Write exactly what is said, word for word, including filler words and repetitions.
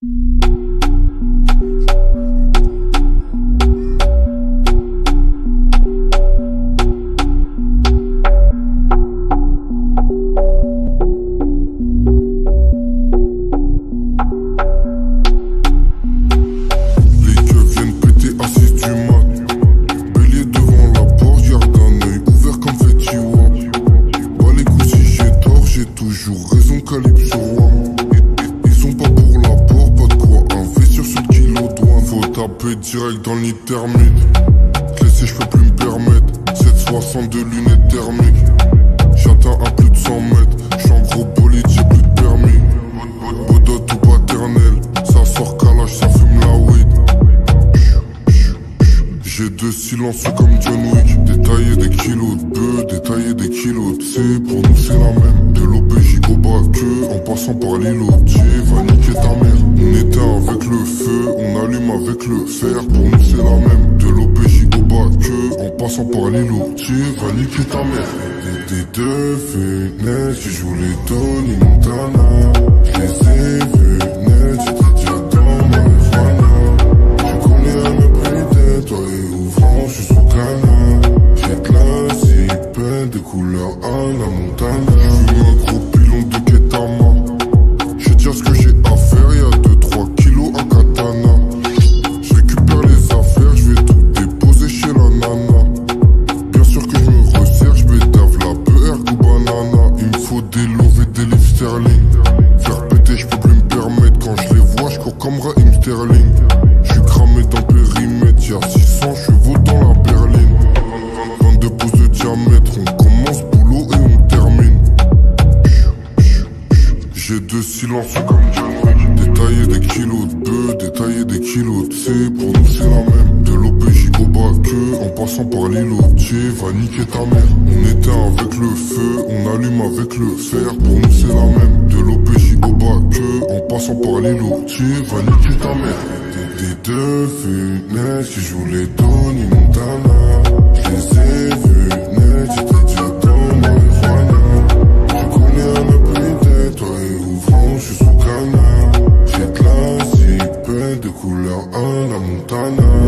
Direct dans le nid thermique. Te laisser, je peux plus me permettre. sept cent soixante-deux lunettes thermiques. J'atteins à plus de cent mètres. J'suis en gros bolide, j'ai plus de permis. Bodot ou paternel. Ça sort calage, ça fume la weed. J'ai deux silencieux comme John Wick. Détailler des kilos de bœufs, détailler des kilos de C. Pour nous c'est la même. De l'O P J au bas que en passant par l'îlot. Dieu va niquer ta mère. On éteint avec le feu, on allume avec le fer. Pour nous c'est la même. De l'O P J au bas que en passant par l'îlot. Dieu va niquer ta mère. Des, des deux fenêtres, je joue les Tony Montana. Je les ai vus net, j'étais déjà dans ma marijuana. Je connais à me prêter, toi et ouvrant, je suis sous canard. J'ai de la zipette, des couleurs à la Montana. Je veux un gros pilon de Ketama. Je vais dire ce que j'ai à faire, y'a deux trois kilos à katana. Je récupère les affaires, je vais tout déposer chez la nana. Bien sûr que je me resserre, je bédave la beurre ou banana. Il me faut des loves et des livres sterling. Faire péter, je peux plus me permettre. Quand je les vois, je cours comme Raheem Sterling. Je suis cramé dans le périmètre, y'a six cents chevaux dans la berline. vingt-deux pouces de diamètre, on commence boulot et on termine. J'ai deux silencieux comme John Wick. Détailler des kilos de bœufs, détailler des kilos de C. Pour nous c'est la même. De l'O P J au bas que en passant par l'îlot. Dieu va niquer ta mère. On éteint avec le feu, on allume avec le fer. Pour nous c'est la même. De l'O P J au bas que en passant par l'îlot. Dieu va niquer ta mère. Des, des deux fenêtres, je joue les Tony Montana. Je les ai vus net, j'étais déjà dans ma marijuana. Je connais à me prêter, toi et ouvrant, je suis sous canard. J'ai de la zipette, de couleur à la Montana.